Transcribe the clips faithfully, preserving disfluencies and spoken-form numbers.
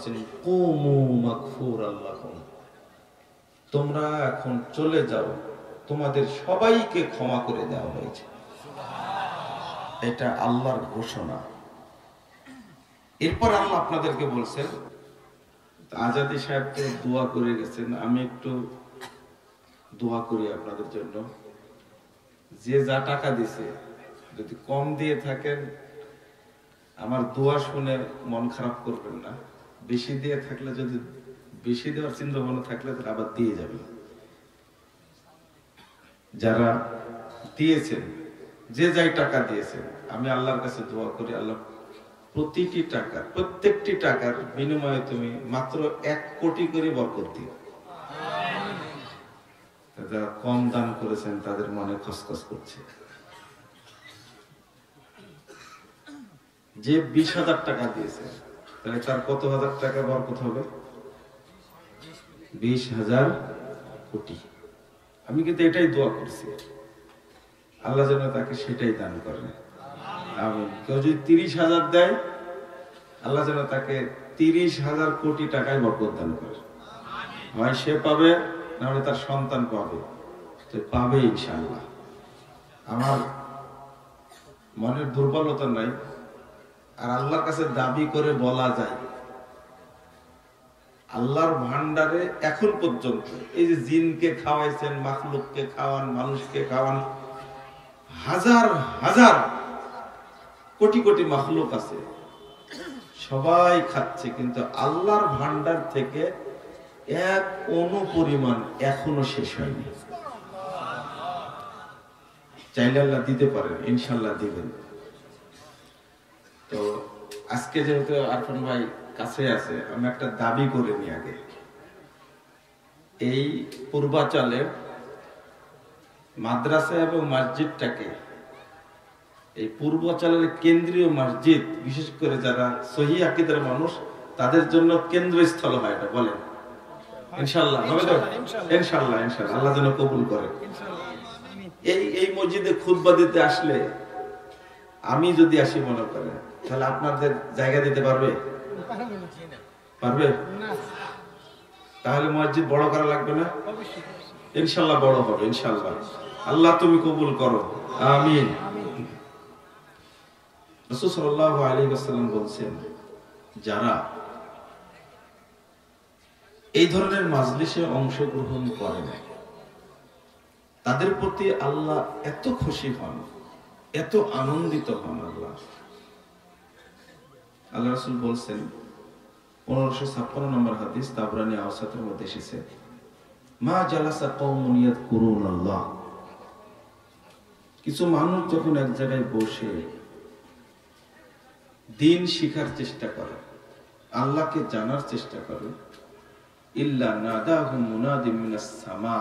তোমরা এখন চলে যাও, তোমাদের সবাইকে ক্ষমা করে দেওয়া হয়েছে। এটা আল্লাহর ঘোষণা। এরপর আল্লাহ আপনাদেরকে বলছেন, আজাদি সাহেব তো দোয়া করে গেছেন, আমি একটু দোয়া করি আপনাদের জন্য। যে যা টাকা দিছে যদি কম দিয়ে থাকেন আমার দোয়া শুনে মন খারাপ করবেন না, বেশি দিয়ে থাকলে যদি বেশি দেওয়ার চিন্তা ভাবনা থাকলে আবার দিয়ে যাবেন। যারা দিয়েছেন, যে যাই টাকা দিয়েছেন, আমি আল্লাহর কাছে দোয়া করি, আল্লাহ প্রতিটি টাকা প্রত্যেকটি টাকার বিনিময়ে তুমি মাত্র এক কোটি করে বরকত দিও। যারা কম দান করেছেন তাদের মনে খসখস করছে। যে বিশ হাজার টাকা দিয়েছে তাহলে তার কত হাজার টাকা বরকত হবে? বিশ হাজার কোটি। আমি কিন্তু এটাই দোয়া করছি, আল্লাহ যেন তাকে সেটাই দান করেন। আমিন। কেউ যদি তিরিশ হাজার দেয়, আল্লাহ যেন তাকে তিরিশ হাজার কোটি টাকায় বরকত দান করে। হয় সে পাবে, না হলে তার সন্তান পাবে, তো পাবে ইনশাআল্লাহ। আমার মনের দুর্বলতা নাই, আর আল্লাহর কাছে দাবি করে বলা যায়, আল্লাহর ভান্ডারে এখন পর্যন্ত এই যে জিনকে খাওয়াইছেন, মাখলুককে খাওয়ান, মানুষকে খাওয়ান, হাজার হাজার কোটি কোটি মাখলুক আছে, সবাই খাচ্ছে, কিন্তু আল্লাহর ভান্ডার থেকে এক অণু পরিমাণ এখনো শেষ হয়নি। চাইলে আল্লাহ দিতে পারেন, ইনশাল্লাহ দিবেন। তো আজকে যেহেতু আরফান ভাই কাছে আছে, আমি একটা দাবি করে নি আগে। এই পূর্বাচলে মাদ্রাসা এবং মসজিদটাকে, এই পূর্বাচলের কেন্দ্রীয় মসজিদ, বিশেষ করে যারা সহি আকীদার মানুষ তাদের জন্য কেন্দ্রস্থল হয়, এটা বলেন ইনশাআল্লাহ হবে তো? ইনশাআল্লাহ ইনশাআল্লাহ আল্লাহ যেন কবুল করে। এই এই মসজিদে খুতবা দিতে আসলে আমি যদি আসি মনে করেন, তাহলে আপনাদের জায়গা দিতে পারবে? পারবে? তাহলে মসজিদ বড় করা লাগবে না? ইনশাআল্লাহ বড় হবে ইনশাআল্লাহ। আল্লাহ তুমি কবুল করো, আমিন। রাসূল সাল্লাল্লাহু আলাইহি ওয়াসাল্লাম বলেন, যারা এই ধরনের মাজলিসে অংশগ্রহণ করে না, তাদের প্রতি আল্লাহ এত খুশি হন, এত আনন্দিত হন। আল্লাহ আল্লাহ রাসূল বলছেন, পনেরোশো ছাপ্পান্ন নম্বর হাদিস, তাবরানী আওসাতের মধ্যে এসেছে, মা জালাসা কওমুন ইয়াযকুরুনাল্লাহ, কিছু মানুষ যখন এক জায়গায় বসে দিন শিখার চেষ্টা করে, আল্লাহকে জানার চেষ্টা করে, ইল্লা নাদাহুম মুনাদিম মিনাস সামা,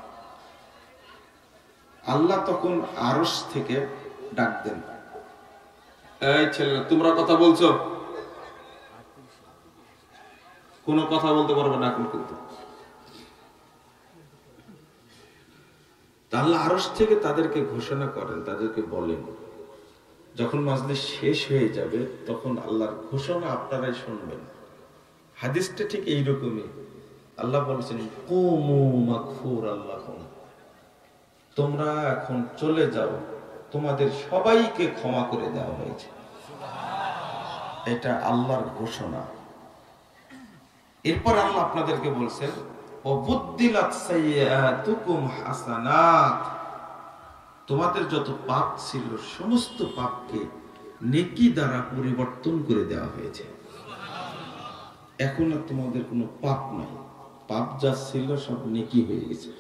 আল্লাহ তখন আরশ থেকে ডাক দেন, এই ছেলেরা তোমরা কথা বলছো, কোনো কথা বলতে পারবে না এখন। কিন্তু আল্লাহ আরশ থেকে তাদেরকে ঘোষণা করেন, তাদেরকে বলেন, যখন মাজলিস শেষ হয়ে যাবে তখন আল্লাহর ঘোষণা আপনারাই শুনবেন। হাদিসটা ঠিক এইরকমই। আল্লাহ বলেছেন, কুমু মাগফুরাল লাকুম, তোমরা এখন চলে যাও, তোমাদের সবাইকে ক্ষমা করে দেওয়া হয়েছে। এটা আল্লাহর ঘোষণা। এরপর আল্লাহ আপনাদেরকে বলছেন, ওয়াবুদ্দিলাত সাইয়্যাতুকুম হাসানাত, তোমাদের যত পাপ ছিল সমস্ত পাপকে নেকি দ্বারা পরিবর্তন করে দেওয়া হয়েছে। এখন আর তোমাদের কোনো পাপ নাই, পাপ যা ছিল সব নেকি হয়ে গেছে।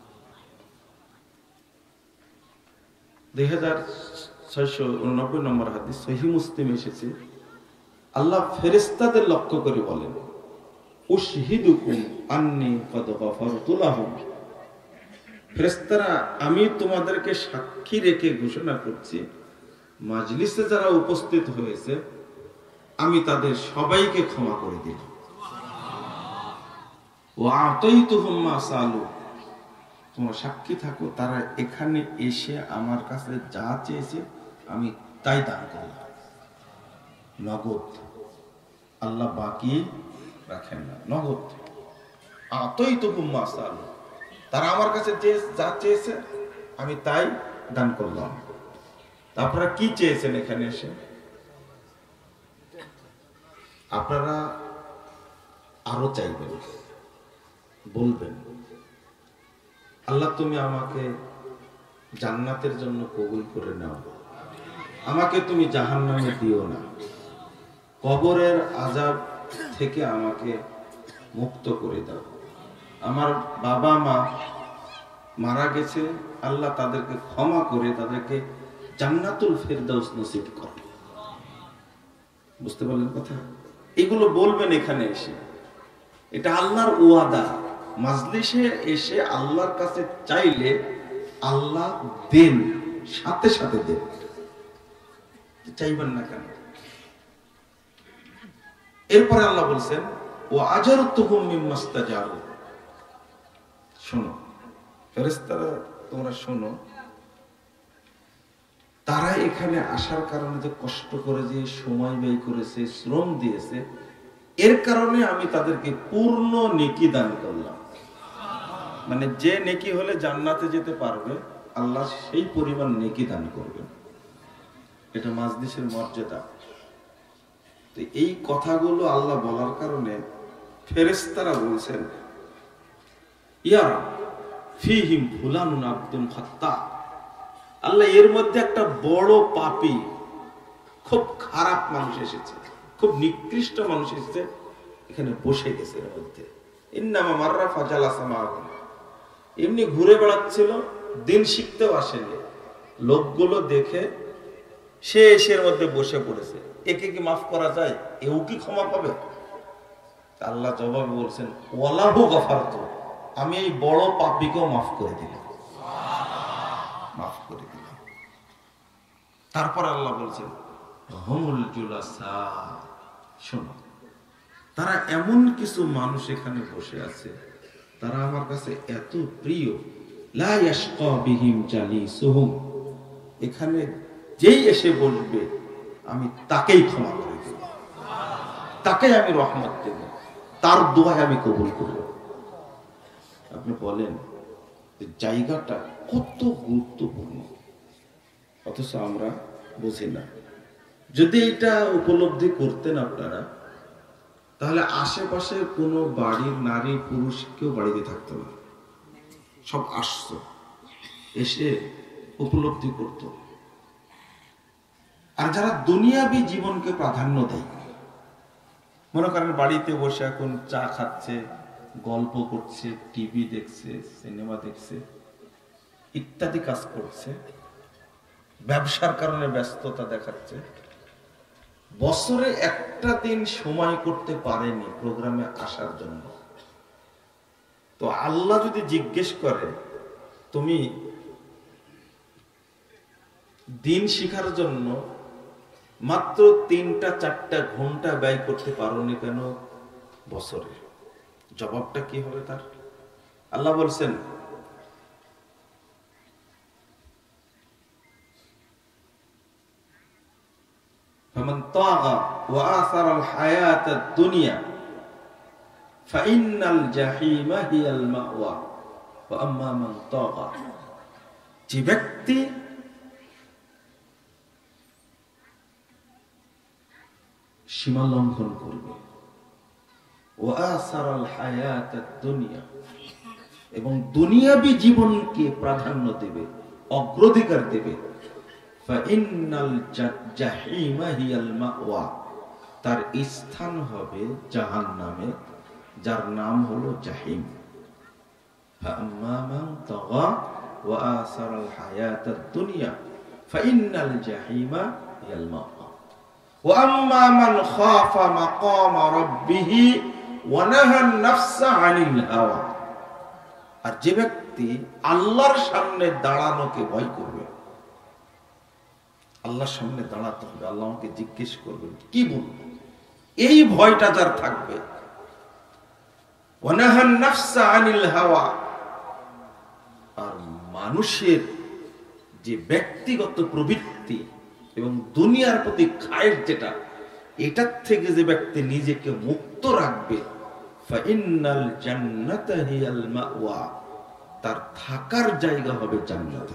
দুই হাজার ছয়শো উননব্বই নম্বর হাদিস সহিহ মুসলিম এসেছে, আল্লাহ ফেরেশতাদের লক্ষ্য করে বলেন, উশহিদুকুম আন্নী কদ গফারতু লাহুম, ফেরেশতারা আমি তোমাদেরকে সাক্ষী রেখে ঘোষণা করছি, মাজলিসে যারা উপস্থিত হয়েছে আমি তাদের সবাইকে ক্ষমা করে দিলাম। ওয়া আতাইতুহুম মা সালু, তোমরা সাক্ষী থাকো, তারা এখানে এসে আমার কাছে যা চেয়েছে আমি তাই দান করলাম, নগদ। আল্লাহ বাকি রাখেন না, নগদ। আতই তো কুম্মা সাল, তারা আমার কাছে যে যা চেয়েছে আমি তাই দান করলাম। আপনারা কি চেয়েছেন এখানে এসে? আপনারা আরো চাইবেন, বলবেন আল্লাহ তুমি আমাকে জান্নাতের জন্য কবুল করে নাও, আমাকে তুমি জাহান্নামে দিও না, কবরের আযাব থেকে আমাকে মুক্ত করে দাও, আমার বাবা মা মারা গেছে, আল্লাহ তাদেরকে ক্ষমা করে তাদেরকে জান্নাতুল ফেরদাউস নসিব করো। বুঝতে পারলেন কথা? এগুলো বলবেন এখানে এসে। এটা আল্লাহর ওয়াদা। মাজলিসে এসে আল্লাহর কাছে চাইলে আল্লাহ দেন, সাথে সাথে দেন। চাইবেন না কেন? এরপরে আল্লাহ বলছেন ও আজারতুহুম মিম্মাস্তাজারু। শোনো ফেরেশতারা, তোমরা শোনো, তারা এখানে আসার কারণে যে কষ্ট করে, যে সময় ব্যয় করেছে, শ্রম দিয়েছে, এর কারণে আমি তাদেরকে পূর্ণ নেকি দান করলাম। মানে যে নেকি হলে জান্নাতে যেতে পারবে, আল্লাহ সেই পরিমাণ নেকি দান করবেন। এটা মাজলিসের মর্যাদা। তো এই কথাগুলো আল্লাহ বলার কারণে ফেরেশতারা বলছেন ইয়া ফীহিম ফুলানুন আবদুন খাত্তা, আল্লাহ এর মধ্যে একটা বড় পাপী, খুব খারাপ মানুষ এসেছে, খুব নিকৃষ্ট মানুষ এসেছে, এখানে বসে গেছে। এর মধ্যে ইন্নামা মাররা ফাজালাসা মাআহুম, এমনি ঘুরে বেড়াচ্ছিল, দিন শিখতেও আসেনি। লোকগুলো দেখে সে এসের মধ্যে বসে পড়েছে, একে কি মাফ করা যায়? এও কি ক্ষমা পাবে? আল্লাহ জবাবে বলছেন ওয়ালাহু গাফারতু, আমি এই বড় পাপীকেও মাফ করে দিলাম, মাফ করে দিলাম। তারপর আল্লাহ বলছেন হুমুল জুলাসা, শোনো, তারা এমন কিছু মানুষ এখানে বসে আছে, তারা আমার কাছে এত প্রিয়, লা ইয়াশকা বিহিম জালিসুহুম, এখানে যেই এসে বসবে আমি তাকেই ক্ষমা করে দেব, তাকেই আমি রহমত দেব, তার দোয়ায় আমি কবুল করব। আপনি বলেন জায়গাটা কত গুরুত্বপূর্ণ, অথচ আমরা বুঝি না। যদি এটা উপলব্ধি করতেন আপনারা, তাহলে আশেপাশের কোনো বাড়ির নারী পুরুষ কেউ বাড়িতে থাকতো না, সব আসতো, এসে উপলব্ধি করত। আর যারা দুনিয়াবী জীবনকে প্রাধান্য দেয়, মনে করেন বাড়িতে বসে এখন চা খাচ্ছে, গল্প করছে, টিভি দেখছে, সিনেমা দেখছে, ইত্যাদি কাজ করছে, ব্যবসার কারণে ব্যস্ততা দেখাচ্ছে, বছরে একটা দিন সময় করতে পারেনি প্রোগ্রামে আসার জন্য। তো আল্লাহ যদি জিজ্ঞেস করে তুমি দিন শিখার জন্য মাত্র তিনটা চারটা ঘন্টা ব্যয় করতে পারোনি কেন বছরে, জবাবটা কি হবে তার? আল্লাহ বলছেন ফামান তাগা ওয়া আসারাল হায়াতাদ দুনিয়া ফাইন্নাল জাহিমা হিয়াল মাওয়া ওয়া আম্মা মান তাগা, যে ব্যক্তি সীমা লঙ্ঘন করবে, ওয়া আসারাল হায়াতাদ দুনিয়া, এবং দুনিয়াবী জীবনকে প্রাধান্য দেবে, অগ্রাধিকার দেবে, ফাইন্নাল জাহিমা হিয়াল মাওয়া, তার স্থান হবে জাহান্নামে, যার নাম হলো জাহিম। ফাআম্মা মান তাগা ওয়া আসারাল হায়াতাদ দুনিয়া ফাইন্নাল জাহিমা হিয়াল মাওয়া ওয়া আম্মা মান খাফা মাকামা রাব্বিহি ওয়া নাহান নাফসা আনিল হাওয়া, আর যে ব্যক্তি আল্লাহর সামনে দাঁড়ানোকে ভয় করবে, আল্লাহর সামনে দাঁড়াতে হবে, আল্লাহ আমাকে জিজ্ঞেস করবেন কি বলবো, এই ভয়টা যার থাকবে, ওয়া নাহান নাফসা আনিল হাওয়া, আর মানুষের যে ব্যক্তিগত প্রবৃত্তি এবং দুনিয়ার প্রতি খায়ের যেটা, এটার থেকে যে ব্যক্তি নিজেকে মুক্ত রাখবে, ফাইন্নাল জান্নাতা হিয়াল মাওয়া, তার থাকার জায়গা হবে জান্নাতে।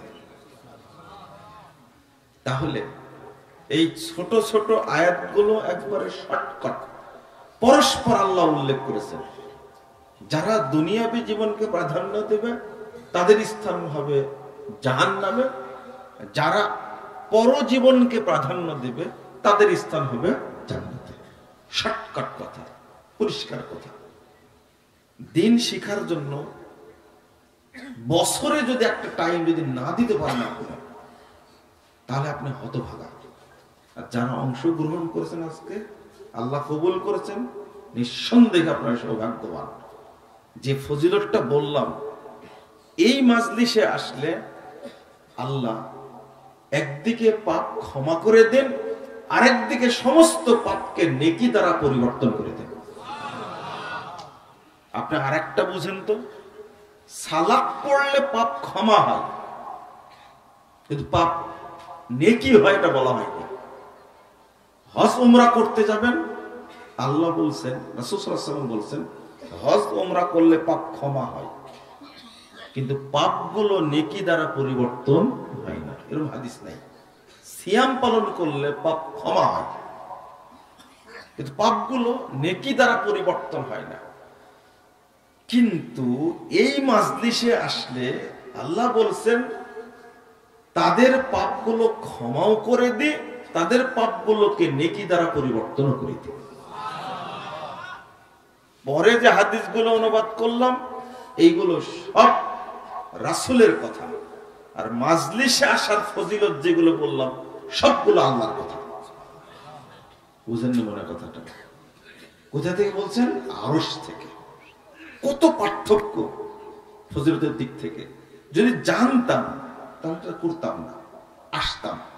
তাহলে এই ছোট ছোট আয়াতগুলো একবারে শর্টকাট, পরস্পর আল্লাহ উল্লেখ করেছেন। যারা দুনিয়াবী জীবনকে প্রাধান্য দেবে তাদের স্থান হবে জাহান্নামে, যারা পরজীবনকে প্রাধান্য দেবে তাদের স্থান হবে জান্নাতে। শর্টকাট কথা, পরিষ্কার কথা। দিন শিখার জন্য বছরে যদি একটা টাইম যদি না দিতে পারেন আপনি, তাহলে আপনি হতভাগা। আর যারা অংশগ্রহণ করেছেন আজকে, আল্লাহ কবুল করেছেন, নিঃসন্দেহে আপনার সৌভাগ্যবান। যে ফজিলতটা বললাম, এই মাজলিসে আসলে আল্লাহ একদিকে পাপ ক্ষমা করে দেন, আরেকদিকে সমস্ত পাপকে নেকি দ্বারা পরিবর্তন করে দেন। আপনি আরেকটা বুঝেন তো, সালাত পড়লে পাপ ক্ষমা হয়, কিন্তু পাপ নেকি হয় এটা বলা হয়নি। হজ উমরা করতে যাবেন, আল্লাহ বলছেন, রাসূল সাল্লাল্লাহু আলাইহি ওয়াসাল্লাম বলছেন, হজ উমরা করলে পাপ ক্ষমা হয়, কিন্তু পাপগুলো নেকি দ্বারা পরিবর্তন হয় না, এরকম হাদিস নাই। সিয়াম পালন করলে পাপ ক্ষমা হয়, কিন্তু পাপগুলো নেকি দ্বারা পরিবর্তন হয় না। কিন্তু এই মাজলিসে আসলে আল্লাহ বলছেন তাদের পাপগুলো ক্ষমাও করে দে, তাদের পাপগুলোকে নেকি দ্বারা পরিবর্তন করে দে। পরে যে হাদিসগুলো অনুবাদ করলাম এইগুলো সব রাসূলের কথা, আর মাজলিসে আসার ফজিলত যেগুলো বললাম সবগুলো আল্লাহর কথা। বুঝেননি মনে কথাটা? কোথা থেকে বলছেন? আরশ থেকে। কত পার্থক্য ফজিলতের দিক থেকে! যদি জানতাম তাহলে করতাম না, আসতাম।